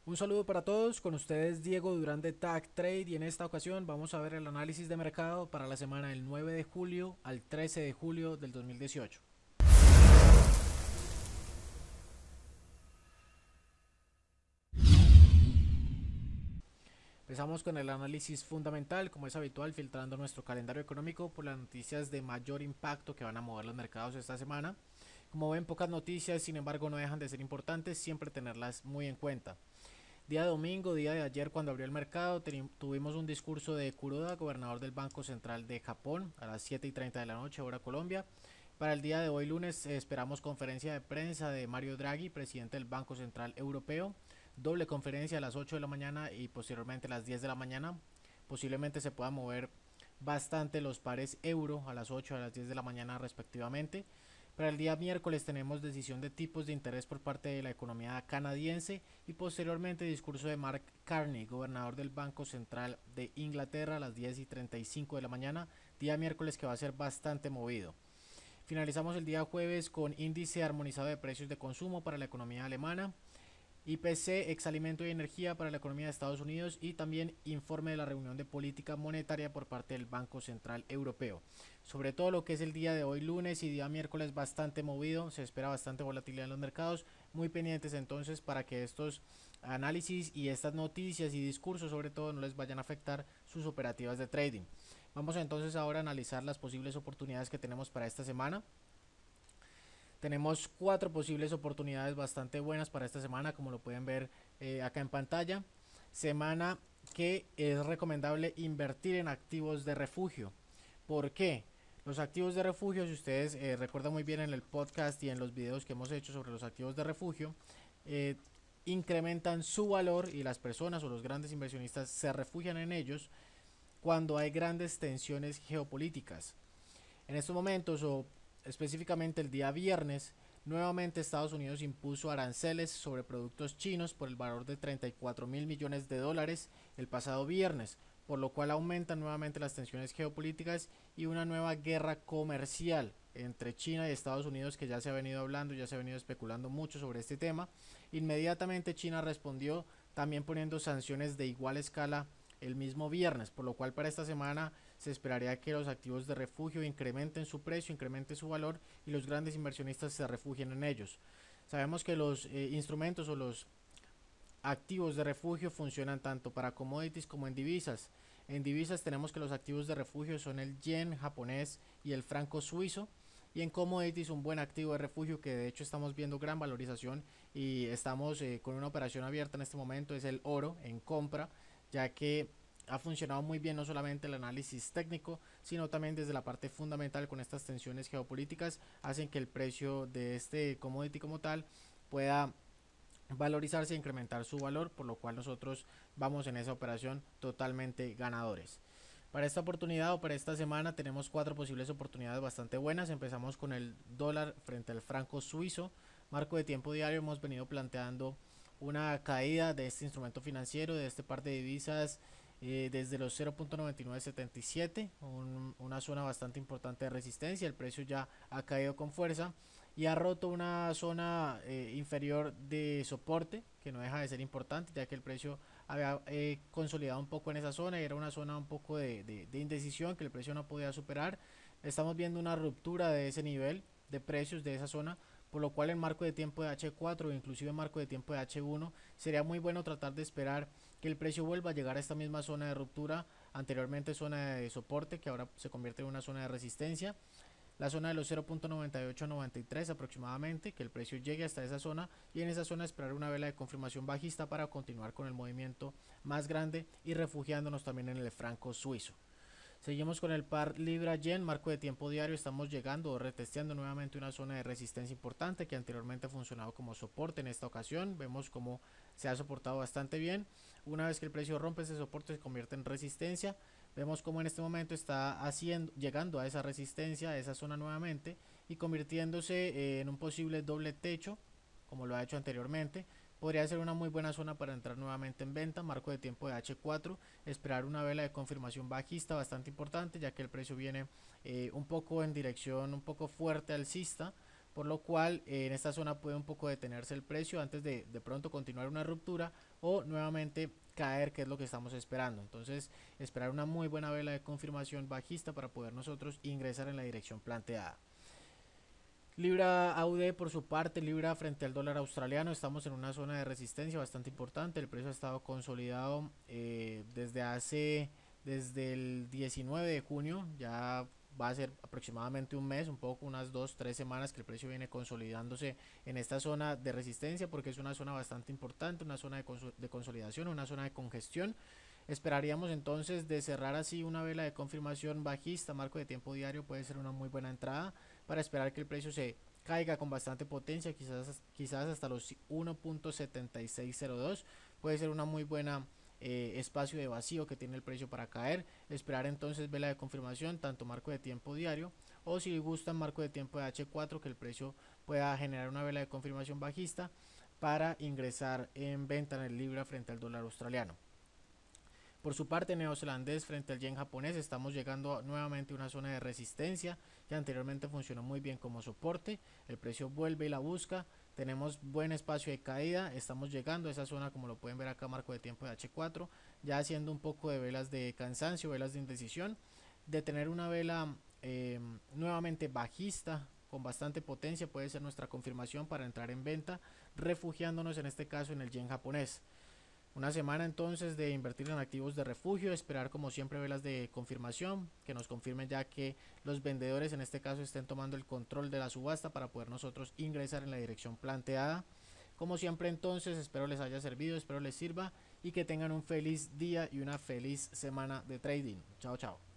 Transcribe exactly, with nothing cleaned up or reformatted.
Un saludo para todos, con ustedes Diego Durán de Tag Trade y en esta ocasión vamos a ver el análisis de mercado para la semana del nueve de julio al trece de julio del dos mil dieciocho. Empezamos con el análisis fundamental, como es habitual, filtrando nuestro calendario económico por las noticias de mayor impacto que van a mover los mercados esta semana. Como ven, pocas noticias, sin embargo, no dejan de ser importantes, siempre tenerlas muy en cuenta. Día domingo, día de ayer, cuando abrió el mercado, tuvimos un discurso de Kuroda, gobernador del Banco Central de Japón, a las siete y treinta de la noche, hora Colombia. Para el día de hoy, lunes, eh, esperamos conferencia de prensa de Mario Draghi, presidente del Banco Central Europeo. Doble conferencia a las ocho de la mañana y posteriormente a las diez de la mañana. Posiblemente se pueda mover bastante los pares euro a las ocho y a las diez de la mañana respectivamente. Para el día miércoles tenemos decisión de tipos de interés por parte de la economía canadiense y posteriormente discurso de Mark Carney, gobernador del Banco Central de Inglaterra, a las diez y treinta y cinco de la mañana, día miércoles que va a ser bastante movido. Finalizamos el día jueves con índice armonizado de precios de consumo para la economía alemana, I P C, exalimento y energía para la economía de Estados Unidos y también informe de la reunión de política monetaria por parte del Banco Central Europeo. Sobre todo lo que es el día de hoy lunes y día miércoles bastante movido, se espera bastante volatilidad en los mercados, muy pendientes entonces para que estos análisis y estas noticias y discursos sobre todo no les vayan a afectar sus operativas de trading. Vamos entonces ahora a analizar las posibles oportunidades que tenemos para esta semana. Tenemos cuatro posibles oportunidades bastante buenas para esta semana, como lo pueden ver eh, acá en pantalla. Semana que es recomendable invertir en activos de refugio. ¿Por qué? Los activos de refugio, si ustedes eh, recuerdan muy bien en el podcast y en los videos que hemos hecho sobre los activos de refugio, eh, incrementan su valor y las personas o los grandes inversionistas se refugian en ellos cuando hay grandes tensiones geopolíticas. En estos momentos, o específicamente el día viernes, nuevamente Estados Unidos impuso aranceles sobre productos chinos por el valor de treinta y cuatro mil millones de dólares el pasado viernes, por lo cual aumentan nuevamente las tensiones geopolíticas y una nueva guerra comercial entre China y Estados Unidos, que ya se ha venido hablando, ya se ha venido especulando mucho sobre este tema. Inmediatamente China respondió también poniendo sanciones de igual escala el mismo viernes, por lo cual para esta semana se esperaría que los activos de refugio incrementen su precio, incrementen su valor y los grandes inversionistas se refugien en ellos. Sabemos que los eh, instrumentos o los activos de refugio funcionan tanto para commodities como en divisas. En divisas tenemos que los activos de refugio son el yen japonés y el franco suizo. Y en commodities un buen activo de refugio que de hecho estamos viendo gran valorización y estamos eh, con una operación abierta en este momento es el oro en compra, ya que ha funcionado muy bien no solamente el análisis técnico, sino también desde la parte fundamental con estas tensiones geopolíticas, hacen que el precio de este commodity como tal pueda valorizarse e incrementar su valor, por lo cual nosotros vamos en esa operación totalmente ganadores. Para esta oportunidad o para esta semana tenemos cuatro posibles oportunidades bastante buenas. Empezamos con el dólar frente al franco suizo. Marco de tiempo diario hemos venido planteando una caída de este instrumento financiero, de este par de divisas eh, desde los cero punto noventa y nueve setenta y siete, un, una zona bastante importante de resistencia. El precio ya ha caído con fuerza y ha roto una zona eh, inferior de soporte que no deja de ser importante, ya que el precio había eh, consolidado un poco en esa zona y era una zona un poco de, de, de indecisión que el precio no podía superar. Estamos viendo una ruptura de ese nivel de precios de esa zona, por lo cual en marco de tiempo de H cuatro o inclusive en marco de tiempo de H uno sería muy bueno tratar de esperar que el precio vuelva a llegar a esta misma zona de ruptura, anteriormente zona de soporte, que ahora se convierte en una zona de resistencia, la zona de los cero punto noventa y ocho noventa y tres aproximadamente, que el precio llegue hasta esa zona y en esa zona esperar una vela de confirmación bajista para continuar con el movimiento más grande y refugiándonos también en el franco suizo. Seguimos con el par libra yen, marco de tiempo diario, estamos llegando o retesteando nuevamente una zona de resistencia importante que anteriormente ha funcionado como soporte. En esta ocasión vemos como se ha soportado bastante bien. Una vez que el precio rompe ese soporte se convierte en resistencia. Vemos como en este momento está haciendo, llegando a esa resistencia, a esa zona nuevamente y convirtiéndose eh, en un posible doble techo, como lo ha hecho anteriormente. Podría ser una muy buena zona para entrar nuevamente en venta, marco de tiempo de H cuatro, esperar una vela de confirmación bajista bastante importante, ya que el precio viene eh, un poco en dirección un poco fuerte alcista, por lo cual eh, en esta zona puede un poco detenerse el precio antes de de pronto continuar una ruptura o nuevamente caer, que es lo que estamos esperando. Entonces esperar una muy buena vela de confirmación bajista para poder nosotros ingresar en la dirección planteada. Libra A U D por su parte, libra frente al dólar australiano, estamos en una zona de resistencia bastante importante. El precio ha estado consolidado eh, desde hace desde el diecinueve de junio, ya va a ser aproximadamente un mes, un poco, unas dos, tres semanas que el precio viene consolidándose en esta zona de resistencia, porque es una zona bastante importante, una zona de, cons de consolidación, una zona de congestión. Esperaríamos entonces de cerrar así una vela de confirmación bajista, marco de tiempo diario puede ser una muy buena entrada para esperar que el precio se caiga con bastante potencia, quizás, quizás hasta los uno punto setenta y seis cero dos, puede ser una muy buena eh, espacio de vacío que tiene el precio para caer. Esperar entonces vela de confirmación, tanto marco de tiempo diario o si gustan marco de tiempo de H cuatro, que el precio pueda generar una vela de confirmación bajista para ingresar en venta en el libra frente al dólar australiano. Por su parte, neozelandés frente al yen japonés, estamos llegando nuevamente a una zona de resistencia que anteriormente funcionó muy bien como soporte. El precio vuelve y la busca. Tenemos buen espacio de caída. Estamos llegando a esa zona, como lo pueden ver acá, marco de tiempo de H cuatro, ya haciendo un poco de velas de cansancio, velas de indecisión. De tener una vela eh, nuevamente bajista con bastante potencia puede ser nuestra confirmación para entrar en venta, refugiándonos en este caso en el yen japonés. Una semana entonces de invertir en activos de refugio, esperar como siempre velas de confirmación, que nos confirmen ya que los vendedores en este caso estén tomando el control de la subasta para poder nosotros ingresar en la dirección planteada. Como siempre entonces, espero les haya servido, espero les sirva y que tengan un feliz día y una feliz semana de trading. Chao, chao.